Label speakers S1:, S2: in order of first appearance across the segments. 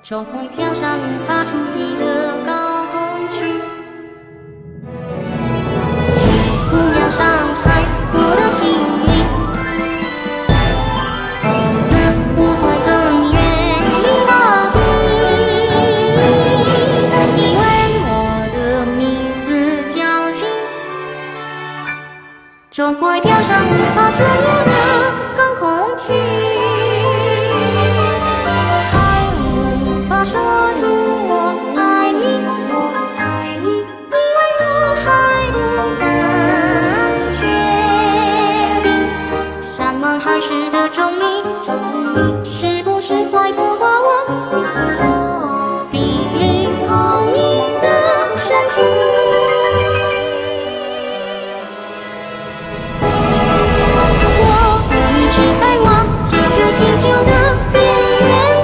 S1: 终会飘上发出极的高空去。请不要伤害我的心灵，否则我会更远离大地。因为我的名字叫情，终会飘上无法捉摸的高空去。 说出我爱你，我爱你，因为我还不敢确定，山盟海誓的钟离，是不是会拖垮我濒临透明的身躯？我会一直飞往这个星球的边缘。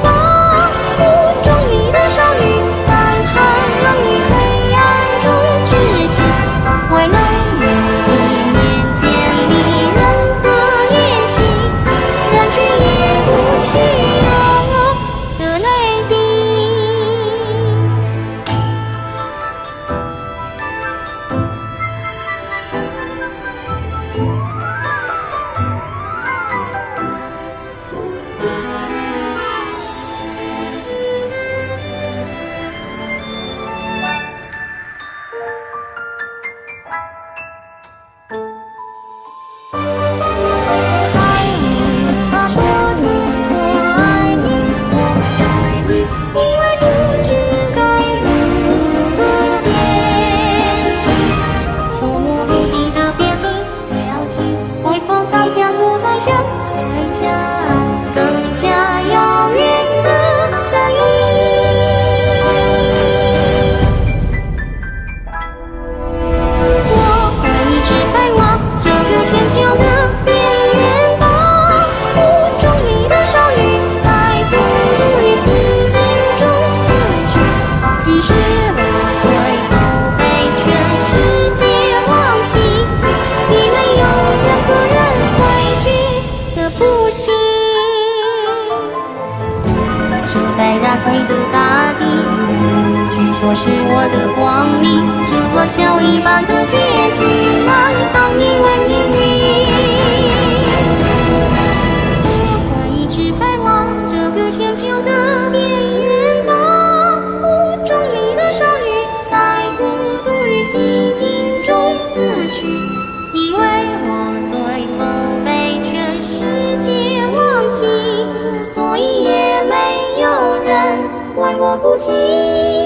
S1: 说是我的光明，这破晓一般的结局，难道你问你语？我会一直飞往这个星球的边缘，保护钟离的少女在孤独与寂静中死去，因为我最后被全世界忘记，所以也没有人为我哭泣。